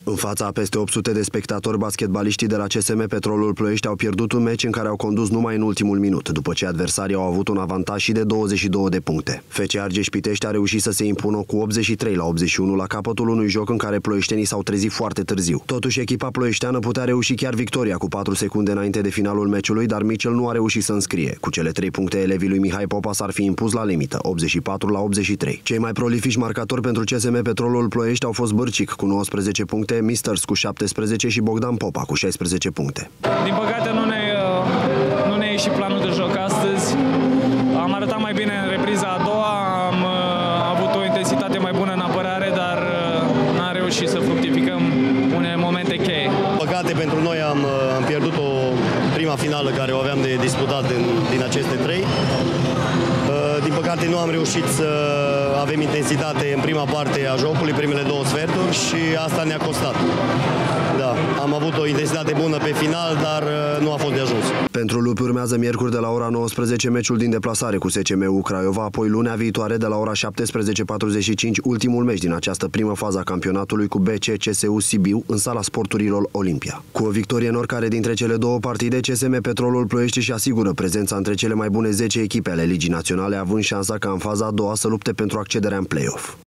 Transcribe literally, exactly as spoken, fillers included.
În fața a peste opt sute de spectatori, basketbaliștii de la C S M Petrolul Ploiești au pierdut un meci în care au condus numai în ultimul minut, după ce adversarii au avut un avantaj și de douăzeci și două de puncte. F C Argeș Pitești a reușit să se impună cu optzeci și trei la optzeci și unu la capătul unui joc în care ploieștenii s-au trezit foarte târziu. Totuși, echipa ploieșteană putea reuși chiar victoria cu patru secunde înainte de finalul meciului, dar Mitchell nu a reușit să înscrie. Cu cele trei puncte, elevii lui Mihai Popa s-ar fi impus la limită, optzeci și patru la optzeci și trei. Cei mai prolifici marcatori pentru C S M Petrolul Ploiești au fost Bârcic cu nouăsprezece puncte, Misters cu șaptesprezece și Bogdan Popa cu șaisprezece puncte. Din păcate nu ne, nu ne-a ieșit planul de joc astăzi. Am arătat mai bine în repriza a doua, am avut o intensitate mai bună în apărare, dar n-am reușit să fructificăm unele momente cheie. Din păcate pentru noi am, am pierdut o prima finală care o aveam de disputat din, din aceste trei. Din păcate nu am reușit să avem intensitate în prima parte a jocului, primele două sferturi, și asta ne-a costat. Da, am avut o intensitate bună pe final, dar nu a fost de ajuns. Pentru lupi urmează miercuri de la ora nouăsprezece meciul din deplasare cu S C M U Craiova, apoi lunea viitoare de la ora șaptesprezece patruzeci și cinci ultimul meci din această primă fază a campionatului cu B C C S U Sibiu în sala sporturilor Olimpia. Cu o victorie în oricare dintre cele două partide, C S M Petrolul Ploiești își asigură prezența între cele mai bune zece echipe ale Ligii Naționale, având șansa ca în faza a doua să lupte pentru accederea în play-off.